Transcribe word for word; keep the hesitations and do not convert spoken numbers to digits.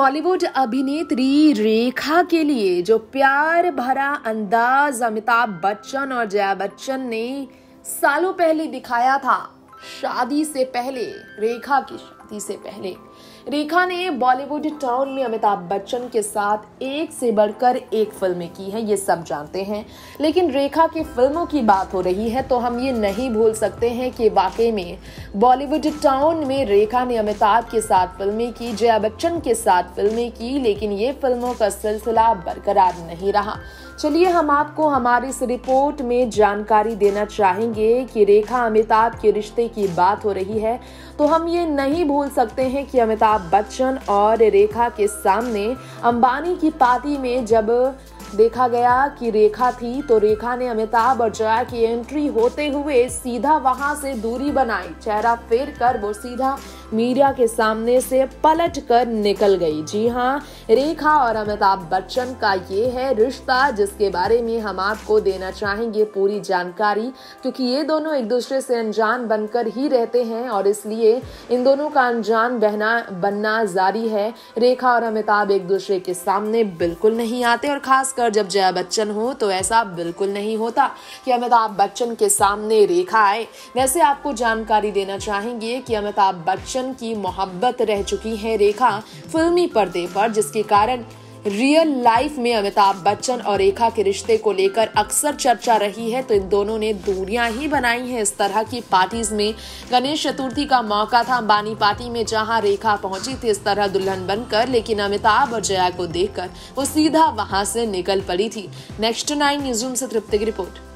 बॉलीवुड अभिनेत्री रेखा के लिए जो प्यार भरा अंदाज अमिताभ बच्चन और जया बच्चन ने सालों पहले दिखाया था, शादी से पहले, रेखा की शादी से पहले, रेखा ने बॉलीवुड टाउन में अमिताभ बच्चन के साथ एक से बढ़कर एक फिल्में की हैं, ये सब जानते हैं। लेकिन रेखा की फिल्मों की बात हो रही है तो हम ये नहीं भूल सकते हैं कि वाकई में बॉलीवुड टाउन में रेखा ने अमिताभ के साथ फिल्में की, जया बच्चन के साथ फिल्में की, लेकिन ये फिल्मों का सिलसिला बरकरार नहीं रहा। चलिए हम आपको हमारी इस रिपोर्ट में जानकारी देना चाहेंगे कि रेखा अमिताभ के रिश्ते की बात हो रही है तो हम ये नहीं भूल सकते हैं कि अमिताभ बच्चन और रेखा के सामने अंबानी की पार्टी में जब देखा गया कि रेखा थी तो रेखा ने अमिताभ और जया की एंट्री होते हुए सीधा वहां से दूरी बनाई, चेहरा फेर कर वो सीधा मीडिया के सामने से पलट कर निकल गई। जी हाँ, रेखा और अमिताभ बच्चन का ये है रिश्ता जिसके बारे में हम आपको देना चाहेंगे पूरी जानकारी, क्योंकि ये दोनों एक दूसरे से अनजान बनकर ही रहते हैं और इसलिए इन दोनों का अनजान बहना बनना जारी है। रेखा और अमिताभ एक दूसरे के सामने बिल्कुल नहीं आते और खास कर जब जया बच्चन हो तो ऐसा बिल्कुल नहीं होता कि अमिताभ बच्चन के सामने रेखा आए। वैसे आपको जानकारी देना चाहेंगे कि अमिताभ बच्चन की मोहब्बत रह चुकी है रेखा फिल्मी पर्दे पर, जिसके कारण रियल लाइफ में अमिताभ बच्चन और रेखा के रिश्ते को लेकर अक्सर चर्चा रही है। तो इन दोनों ने दूरियां ही बनाई हैं इस तरह की पार्टीज में। गणेश चतुर्थी का मौका था अंबानी पार्टी में जहां रेखा पहुंची थी इस तरह दुल्हन बनकर, लेकिन अमिताभ और जया को देखकर वो सीधा वहां से निकल पड़ी थी। नेक्स्ट नाइन न्यूज़ रूम से तृप्ति की रिपोर्ट।